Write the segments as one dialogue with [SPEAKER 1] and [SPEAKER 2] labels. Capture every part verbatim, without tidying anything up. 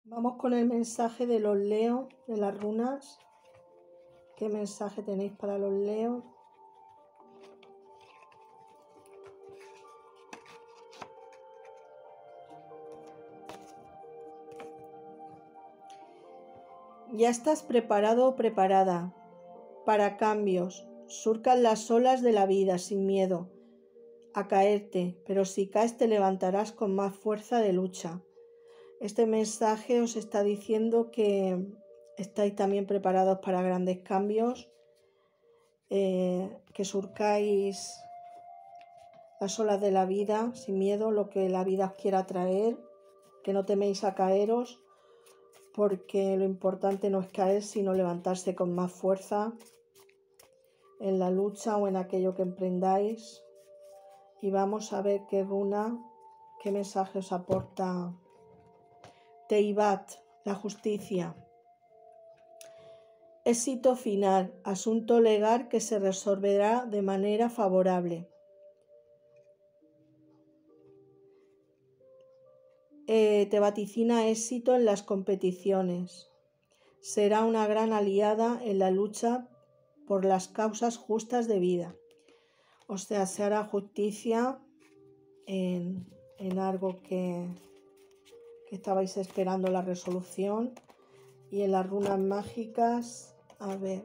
[SPEAKER 1] Vamos con el mensaje de los Leo, de las runas. ¿Qué mensaje tenéis para los Leo? Ya estás preparado o preparada para cambios. Surcan las olas de la vida sin miedo a caerte, pero si caes te levantarás con más fuerza de lucha. Este mensaje os está diciendo que estáis también preparados para grandes cambios, eh, que surcáis las olas de la vida sin miedo, lo que la vida os quiera traer, que no teméis a caeros, porque lo importante no es caer, sino levantarse con más fuerza en la lucha o en aquello que emprendáis. Y vamos a ver qué runa, qué mensaje os aporta Teibat, la justicia. Éxito final, asunto legal que se resolverá de manera favorable. Eh, te vaticina éxito en las competiciones. Será una gran aliada en la lucha por las causas justas de vida. O sea, se hará justicia en, en algo que, que estabais esperando la resolución. Y en las runas mágicas, a ver.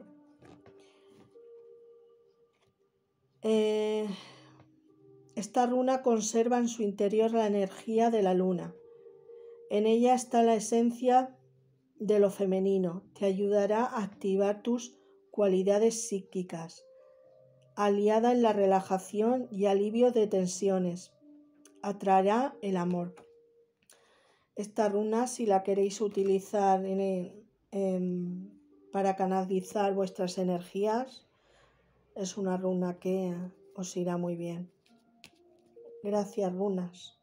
[SPEAKER 1] Eh, esta runa conserva en su interior la energía de la luna. En ella está la esencia de lo femenino. Te ayudará a activar tus cualidades psíquicas. Aliada en la relajación y alivio de tensiones. Atraerá el amor. Esta runa, si la queréis utilizar en el, en, para canalizar vuestras energías, es una runa que os irá muy bien. Gracias, runas.